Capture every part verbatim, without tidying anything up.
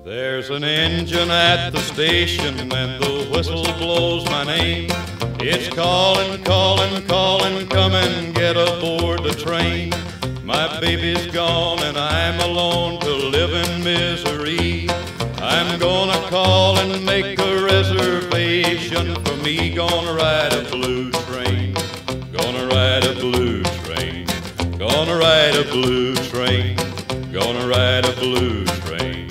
There's an engine at the station and the whistle blows my name. It's calling, calling, calling, come and get aboard the train. My baby's gone and I'm alone to live in misery. I'm gonna call and make a reservation for me. Gonna ride a blue train, gonna ride a blue train, gonna ride a blue train, gonna ride a blue train.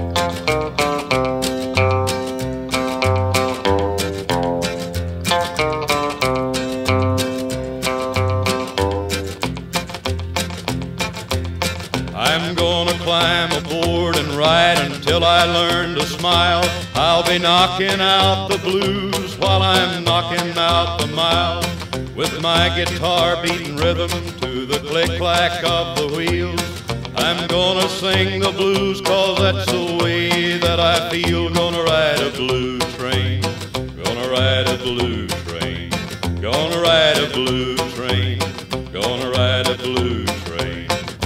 I'm gonna climb aboard and ride until I learn to smile. I'll be knocking out the blues while I'm knocking out the miles, with my guitar beating rhythm to the click-clack of the wheels. I'm gonna sing the blues 'cause that's the way that I feel. Gonna ride a blue train, gonna ride a blue train, gonna ride a blue train, gonna ride a blue train.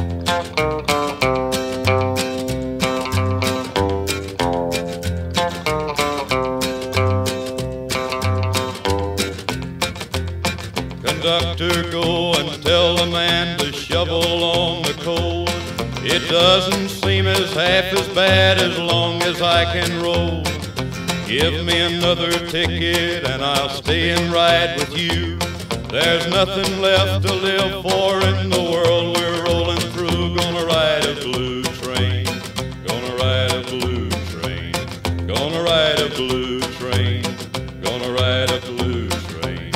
Conductor, go and tell the man to shovel on the coal. It doesn't seem as half as bad as long as I can roll. Give me another ticket and I'll stay and ride with you. There's nothing left to live for in the world we're rolling through. Gonna ride a blue train, gonna ride a blue train, gonna ride a blue train, gonna ride a blue train.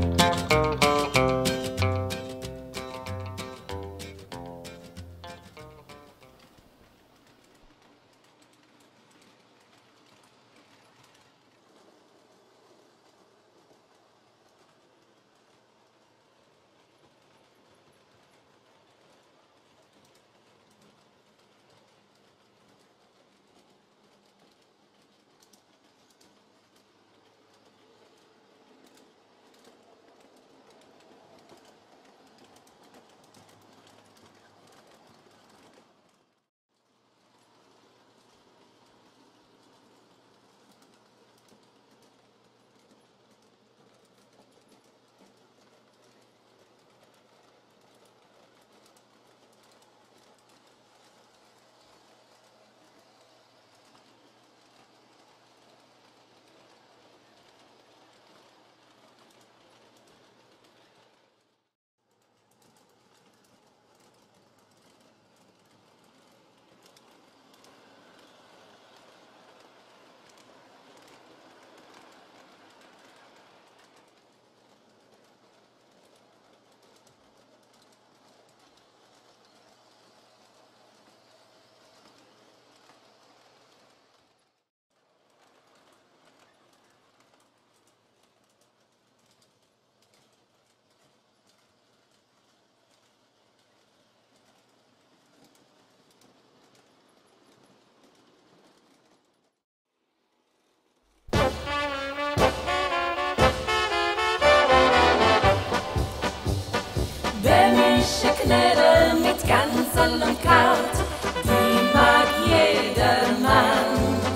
Knödel mit Ganzel und Kraut, die mag jedermann.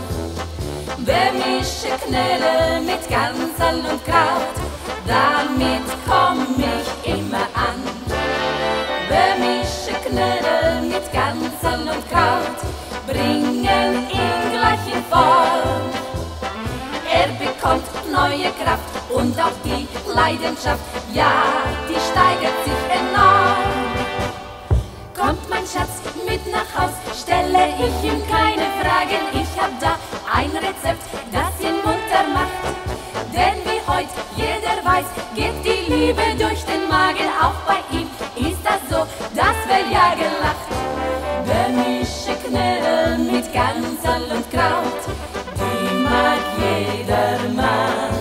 Böhmische Knödel mit Ganzel und Kraut, damit komm ich immer an. Böhmische Knödel mit Ganzel und Kraut bringen ihn gleich in Form. Er bekommt neue Kraft und auch die Leidenschaft, ja, die steigert sich enorm. Kommt mein Schatz mit nach Haus, stelle ich ihm keine Fragen. Ich hab da ein Rezept, das ihn munter macht. Denn wie heut jeder weiß, geht die Liebe durch den Magen. Auch bei ihm ist das so, das wird ja gelacht. Böhmische Knödel mit Ganzel und Kraut, die mag jedermann.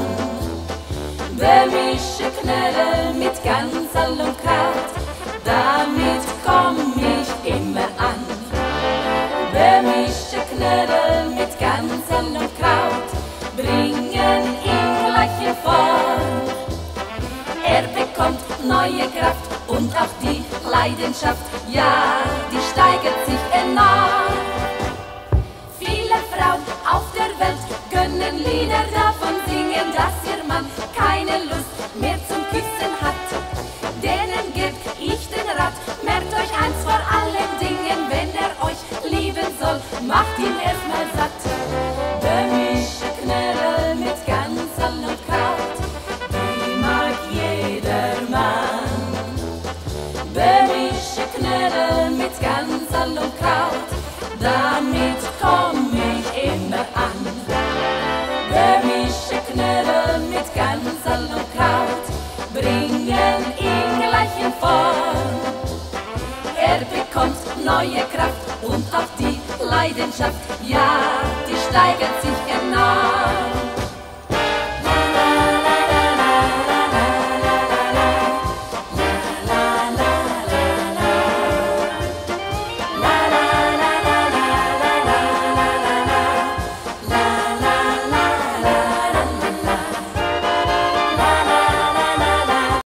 Böhmische Knödel mit Ganzel und Kraut, damit komm ich immer an. Böhmische Knödel mit Ganzel und Kraut bringen ihn gleich in Form. Er bekommt neue Kraft und auch die Leidenschaft, ja, die steigert sich enorm. Viele Lieder davon singen, dass ihr Mann keine Lust mehr zum Küssen hat. Denen geb ich den Rat, merkt euch eins vor allen Dingen, wenn er euch lieben soll, macht ihn erstmal satt. Böhmische Knödel mit Ganserl und Kraut, die mag jedermann. Böhmische Knödel mit Ganserl und Kraut, damit komm ich immer an. Böhmische Knödel mit Ganserl und Kraut bringen ihn gleich in Form. Er bekommt neue Kraft und auch die Leidenschaft, ja, die steigert sich